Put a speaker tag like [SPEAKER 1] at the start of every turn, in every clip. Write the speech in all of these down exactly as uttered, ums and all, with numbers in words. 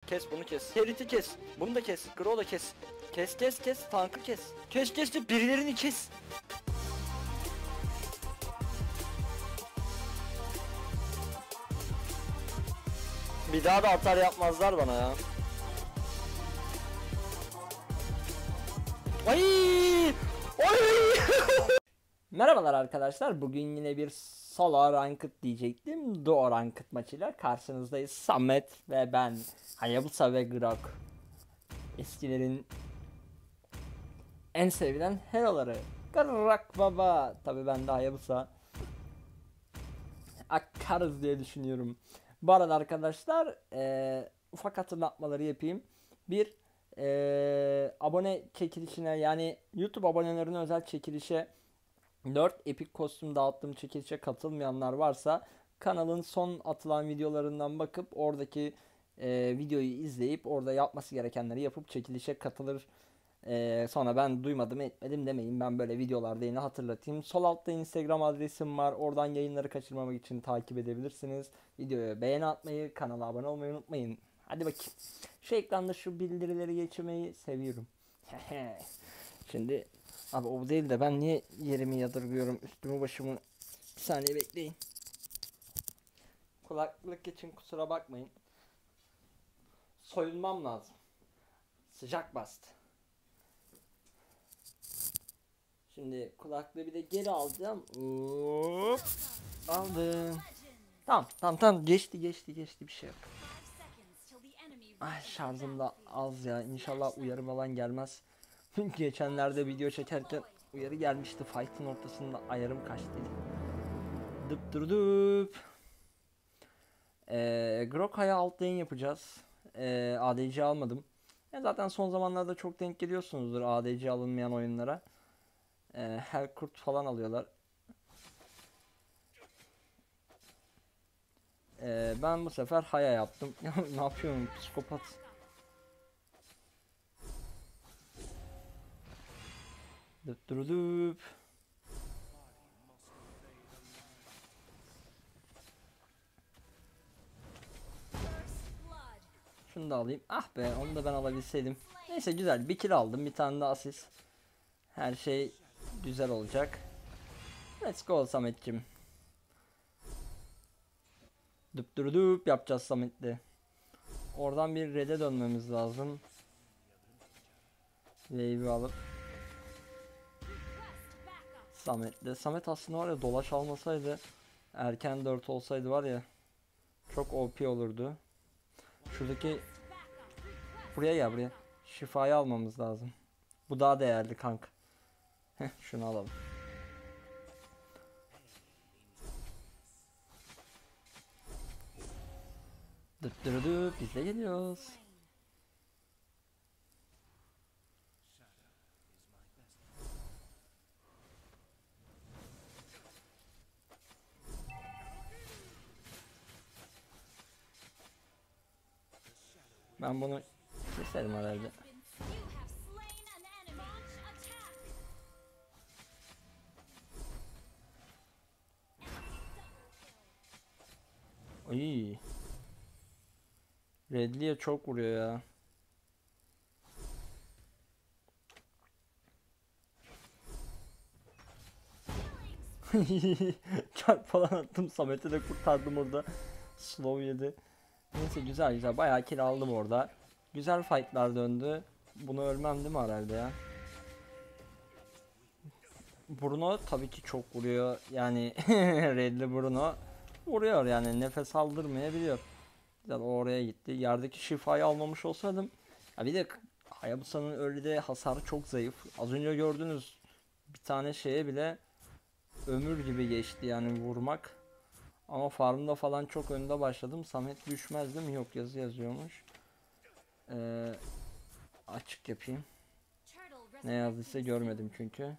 [SPEAKER 1] Kes bunu kes. Heriti kes. Bunu da kes. Grow da kes. Kes kes kes. Tankı kes. Kes kes de birilerini kes. Bir daha da atar yapmazlar bana ya. Ay! Ay! Merhabalar arkadaşlar. Bugün yine bir solo ranked diyecektim. Duo ranked maçıyla karşınızdayız. Samet ve ben. Hayabusa ve Grok. Eskilerin en sevilen hero'ları. Grok baba. Tabi ben de Hayabusa. Akarız diye düşünüyorum. Bu arada arkadaşlar ee, ufak hatırlatmaları yapayım. Bir ee, abone çekilişine, yani YouTube abonelerine özel çekilişe, dört epik kostüm dağıttığım çekilişe katılmayanlar varsa kanalın son atılan videolarından bakıp oradaki e, videoyu izleyip orada yapması gerekenleri yapıp çekilişe katılır. E, sonra ben duymadım etmedim demeyin, ben böyle videolarda yine hatırlatayım. Sol altta Instagram adresim var, oradan yayınları kaçırmamak için takip edebilirsiniz. Videoya beğeni atmayı, kanala abone olmayı unutmayın. Hadi bakayım. Şu ekranda şu bildirileri geçirmeyi seviyorum. Şimdi abi o değil de ben niye yerimi yadırgıyorum, üstümü başımı. Bir saniye bekleyin. Kulaklık için kusura bakmayın. Soyunmam lazım. Sıcak bastı. Şimdi kulaklığı bir de geri alacağım. Hop. Aldım. Tamam tamam tamam, geçti geçti geçti, bir şey yok. Ay şarjım da az ya, inşallah uyarı falan gelmez. Geçenlerde video çekerken uyarı gelmişti, fight'ın ortasında ayarım kaçtı. Dıp dur dup. Ee, Groka'ya alt lane yapacağız. Ee, A D C almadım. Ya zaten son zamanlarda çok denk geliyorsunuzdur A D C alınmayan oyunlara. Ee, her kurt falan alıyorlar. Ee, ben bu sefer Haya yaptım. Ne yapıyorum, psikopat. Dıp dur dup. Şunu da alayım. Ah be, onu da ben alabilseydim. Neyse güzel, bir kill aldım, bir tane de asist. Her şey güzel olacak. Let's go Samet'cim. Düp dur dup yapacağız Samet'le. Oradan bir red'e dönmemiz lazım. Wave'i alıp Samet'le. Samet aslında var ya, dolaş almasaydı, erken dört olsaydı var ya, çok O P olurdu. Şuradaki, buraya gel buraya. Şifayı almamız lazım. Bu daha değerli kanka. Heh, şunu alalım. Dıp dır dıp, biz de geliyoruz. Ben bunu keserim herhalde. Ay. Redli'ye çok vuruyor ya. Çarp falan attım, Samet'i de kurtardım orada. Slow yedi. Neyse güzel güzel, bayağı kill aldım orada. Güzel fightlar döndü. Bunu ölmem değil mi herhalde ya? Bruno tabii ki çok vuruyor. Yani Redli Bruno vuruyor, yani nefes aldırmayabiliyor. Güzel, oraya gitti. Yerdeki şifayı almamış olsaydım. Ya bir de Hayabusa'nın öyle hasarı çok zayıf. Az önce gördünüz, bir tane şeye bile ömür gibi geçti yani vurmak. Ama farmda falan çok önde başladım. Samet düşmez değil mi? Yok, yazı yazıyormuş. Ee, açık yapayım. Ne yazdıysa görmedim çünkü.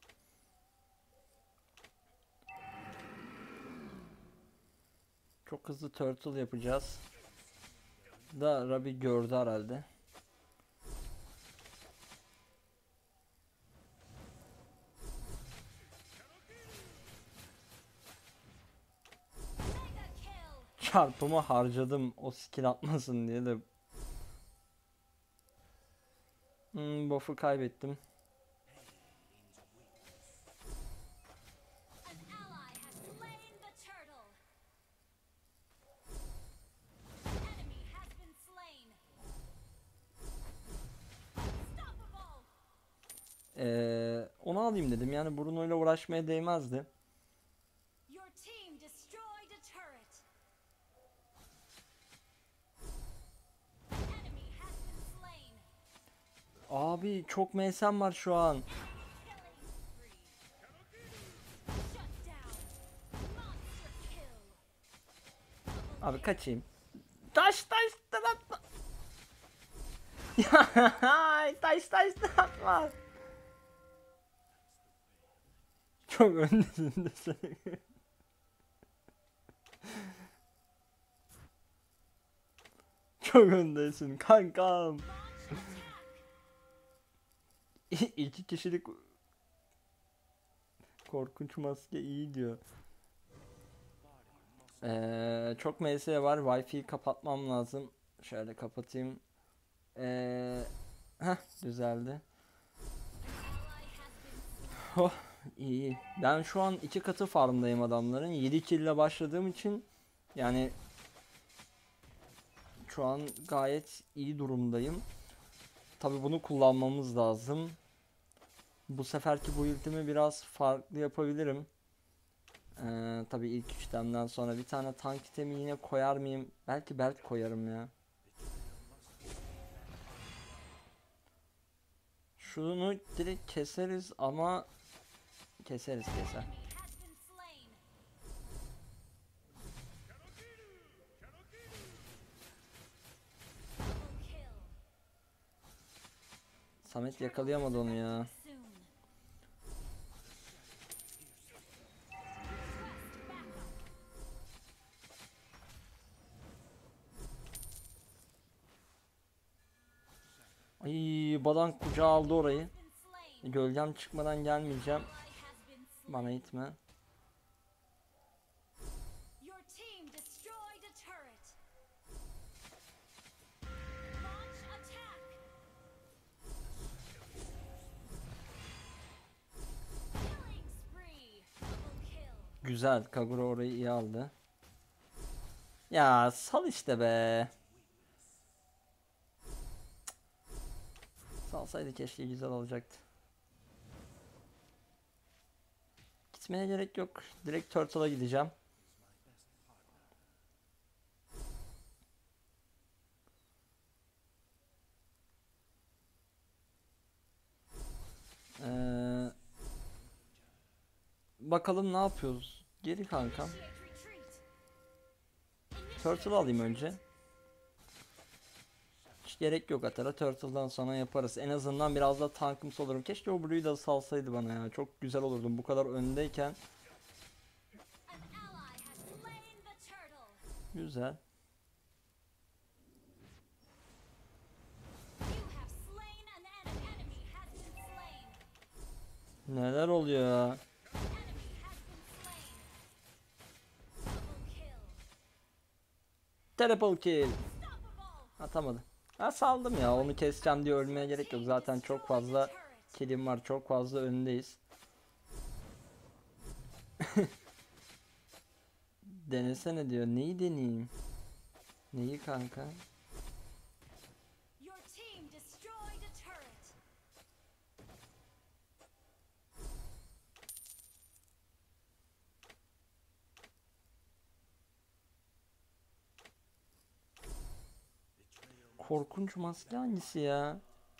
[SPEAKER 1] Çok hızlı turtle yapacağız. Da Rabi gördü herhalde. Çarpımı harcadım o skill atmasın diye de Hmm, buff'u kaybettim.
[SPEAKER 2] An ally has slain the turtle. Enemy has been slain. Unstoppable.
[SPEAKER 1] Ee, onu alayım dedim. Yani Bruno'yla uğraşmaya değmezdi.
[SPEAKER 2] Your team destroyed a turret. Enemy has been slain.
[SPEAKER 1] Abi çok M S'm var şu an.
[SPEAKER 2] Killing spree. Shut down. Monster kill.
[SPEAKER 1] Abi kaçayım. Taş taş atma. Ya taş taş atma. Çok öndesin de sen. Çok öndesin kankam.
[SPEAKER 2] Launch attack.
[SPEAKER 1] İki kişilik korkunç maske iyi diyor. Ee, çok M S var. Wi-Fi'yi kapatmam lazım. Şöyle kapatayım. Ee, heh, düzeldi.
[SPEAKER 2] Ally has been slain.
[SPEAKER 1] Oh, iyi. Ben şu an iki katı farmdayım adamların. yedi kill ile başladığım için yani şu an gayet iyi durumdayım. Tabi bunu kullanmamız lazım. Bu seferki bu ultimi biraz farklı yapabilirim. Ee, tabii ilk üçlemden sonra bir tane tank itemi yine koyar mıyım? Belki belt koyarım ya. Şunu direkt keseriz ama keseriz keser.
[SPEAKER 2] Enemy has been slain. Double kill.
[SPEAKER 1] Samet yakalayamadı onu ya.
[SPEAKER 2] Soon. Request backup.
[SPEAKER 1] Ay badan kucağı aldı orayı.
[SPEAKER 2] Been slain.
[SPEAKER 1] Gölgem çıkmadan gelmeyeceğim.
[SPEAKER 2] Ally has been slain.
[SPEAKER 1] Bana itme.
[SPEAKER 2] Your team destroyed a turret. Launch attack. Killing spree. Double kill.
[SPEAKER 1] Güzel. Kagura orayı iyi aldı. Ya sal işte be. Salsaydı keşke güzel olacaktı. Gitmeye gerek yok. Direkt Turtle'a gideceğim. Ee, bakalım ne yapıyoruz. Geri kankam.
[SPEAKER 2] Initiate retreat.
[SPEAKER 1] Turtle alayım önce. Hiç gerek yok Atara. Turtle'dan sonra yaparız. En azından biraz da tankımsı olurum. Keşke o Blue'yu da salsaydı bana ya. Çok güzel olurdum. Bu kadar öndeyken.
[SPEAKER 2] An ally has slain the turtle.
[SPEAKER 1] Güzel.
[SPEAKER 2] You have slain an enemy. Enemy has been slain.
[SPEAKER 1] Neler oluyor ya?
[SPEAKER 2] Enemy has been slain. Double kill.
[SPEAKER 1] Triple kill.
[SPEAKER 2] Unstoppable.
[SPEAKER 1] Atamadı. Ha saldım ya. Onu keseceğim diye ölmeye gerek yok. Zaten çok fazla killim var. Çok fazla öndeyiz. Denesene diyor. Neyi deneyeyim? Neyi kanka?
[SPEAKER 2] Your team destroyed a turret.
[SPEAKER 1] Korkunç maske hangisi ya?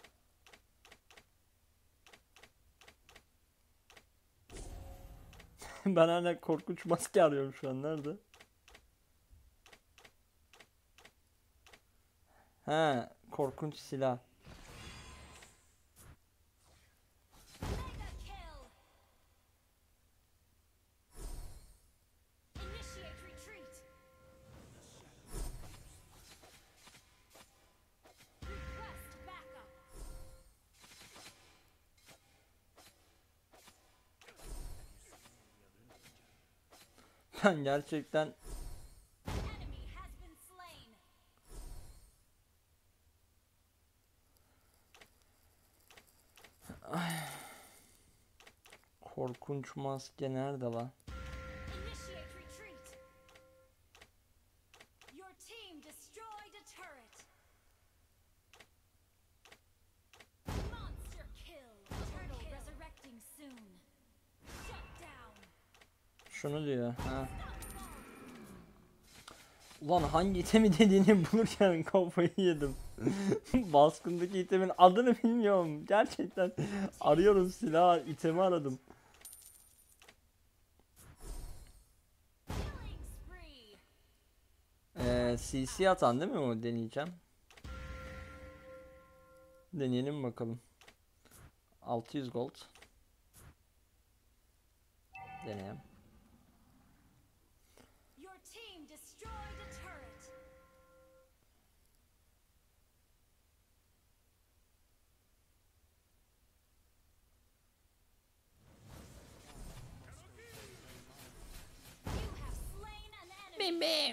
[SPEAKER 1] Ben hala korkunç maske arıyorum şu an. Nerede? He, korkunç silah.
[SPEAKER 2] Mega kill. Initiate retreat. Request backup.
[SPEAKER 1] Ben gerçekten
[SPEAKER 2] Enemy has been slain.
[SPEAKER 1] Korkunç maske nerede lan?
[SPEAKER 2] Initiate retreat. Your team destroyed a turret. Monster kill. Turtle resurrecting soon. Shut down.
[SPEAKER 1] Şunu diyor. Ha. Ulan hangi itemi dediğini bulurken kafayı yedim. Baskındaki itemin adını bilmiyorum. Gerçekten arıyorum silah itemi aradım.
[SPEAKER 2] Killing spree.
[SPEAKER 1] Ee, C C atan değil mi o, deneyeceğim. Deneyelim bakalım. altı yüz gold. Deneyelim.
[SPEAKER 2] Your team destroyed a turret. You have slain an enemy.
[SPEAKER 1] Bim bim.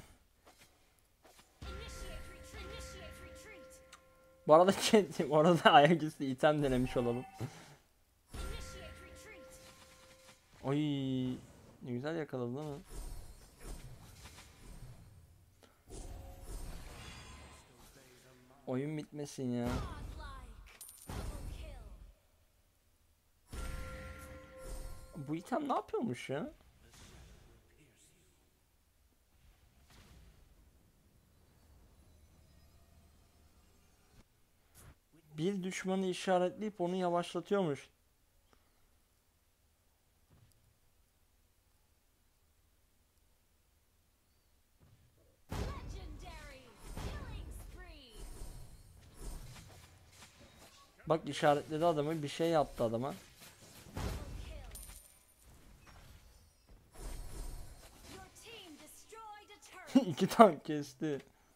[SPEAKER 2] Initiate retreat. Initiate retreat.
[SPEAKER 1] Bu arada kendi, bu arada ayaküstü item denemiş olalım.
[SPEAKER 2] Initiate retreat.
[SPEAKER 1] Oy, ne güzel yakaladı değil mi? Oyun bitmesin ya.
[SPEAKER 2] Godlike. Double kill.
[SPEAKER 1] Bu item ne yapıyormuş ya? Bir düşmanı işaretleyip onu yavaşlatıyormuş.
[SPEAKER 2] Legendary. Killing spree.
[SPEAKER 1] Bak işaretledi adamı, bir şey yaptı adama.
[SPEAKER 2] Double kill. Your team destroyed a turret.
[SPEAKER 1] İki tank kesti.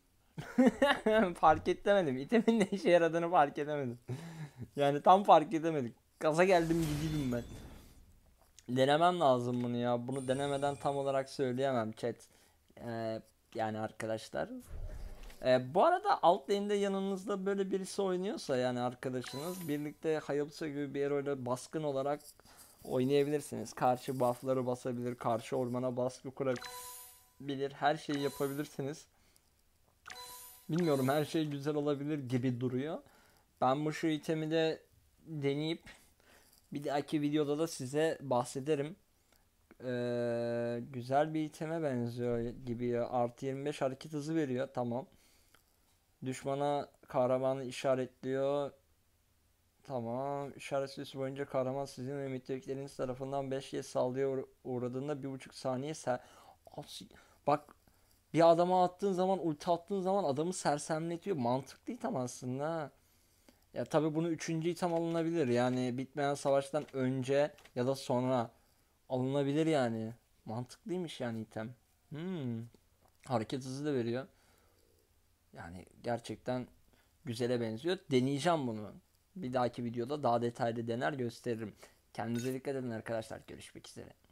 [SPEAKER 1] Fark edemedim. İtemin ne işe yaradığını fark edemedim. Yani tam fark edemedik. Gaza geldim gidiyordum ben. Denemem lazım bunu ya. Bunu denemeden tam olarak söyleyemem chat. Ee, yani arkadaşlar. Ee, bu arada alt lane'de yanınızda böyle birisi oynuyorsa, yani arkadaşınız, birlikte Hayabusa gibi bir hero'yla baskın olarak oynayabilirsiniz. Karşı buff'ları basabilir, karşı ormana baskı kurabilir, her şeyi yapabilirsiniz. Bilmiyorum, her şey güzel olabilir gibi duruyor. Ben bu şu itemi de deneyip bir dahaki videoda da size bahsederim. Ee, güzel bir iteme benziyor gibi ya. Artı yirmi beş hareket hızı veriyor. Tamam. Düşmana kahramanı işaretliyor. Tamam. İşaret süresi boyunca kahraman sizin ve müttefikleriniz tarafından beş kez saldırıya uğra- uğradığında bir buçuk saniye ser... As- Bak, bir adama attığın zaman, ulti attığın zaman adamı sersemletiyor. Mantıklı item aslında ha. Ya tabii bunu üçüncü item alınabilir. Yani bitmeyen savaştan önce ya da sonra alınabilir yani. Mantıklıymış yani item. Hmm. Hareket hızı da veriyor. Yani gerçekten güzele benziyor. Deneyeceğim bunu. Bir dahaki videoda daha detaylı dener gösteririm. Kendinize dikkat edin arkadaşlar. Görüşmek üzere.